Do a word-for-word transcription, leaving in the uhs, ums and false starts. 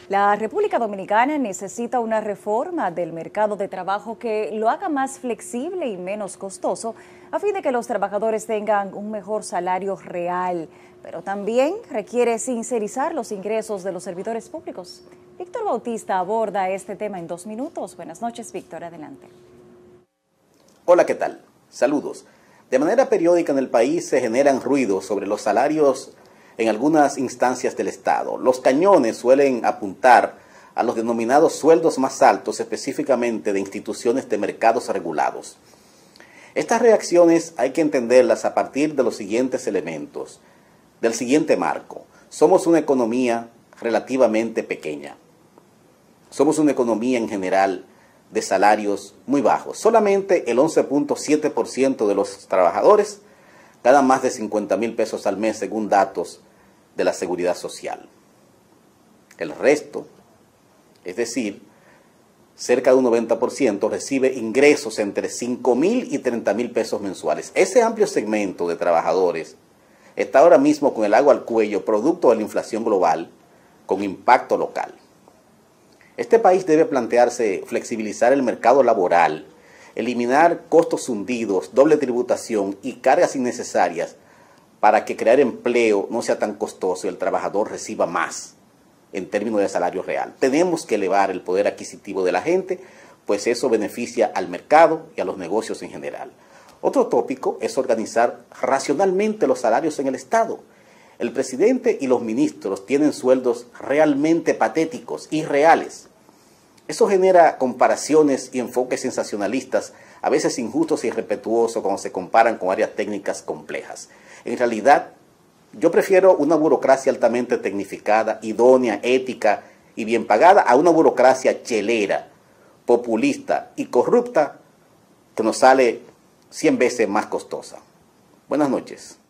La República Dominicana necesita una reforma del mercado de trabajo que lo haga más flexible y menos costoso, a fin de que los trabajadores tengan un mejor salario real, pero también requiere sincerizar los ingresos de los servidores públicos. Víctor Bautista aborda este tema en dos minutos. Buenas noches, Víctor, adelante. Hola, ¿qué tal? Saludos. De manera periódica en el país se generan ruidos sobre los salarios en algunas instancias del Estado. Los cañones suelen apuntar a los denominados sueldos más altos, específicamente de instituciones de mercados regulados. Estas reacciones hay que entenderlas a partir de los siguientes elementos, del siguiente marco. Somos una economía relativamente pequeña. Somos una economía en general de salarios muy bajos. Solamente el once punto siete por ciento de los trabajadores ganan más de cincuenta mil pesos al mes, según datos de la Seguridad Social. El resto, es decir, cerca de un noventa por ciento, recibe ingresos entre cinco mil y treinta mil pesos mensuales. Ese amplio segmento de trabajadores está ahora mismo con el agua al cuello, producto de la inflación global, con impacto local. Este país debe plantearse flexibilizar el mercado laboral, eliminar costos hundidos, doble tributación y cargas innecesarias para que crear empleo no sea tan costoso y el trabajador reciba más en términos de salario real. Tenemos que elevar el poder adquisitivo de la gente, pues eso beneficia al mercado y a los negocios en general. Otro tópico es organizar racionalmente los salarios en el Estado. El presidente y los ministros tienen sueldos realmente patéticos, irreales. Eso genera comparaciones y enfoques sensacionalistas, a veces injustos y irrespetuosos cuando se comparan con áreas técnicas complejas. En realidad, yo prefiero una burocracia altamente tecnificada, idónea, ética y bien pagada a una burocracia chelera, populista y corrupta que nos sale cien veces más costosa. Buenas noches.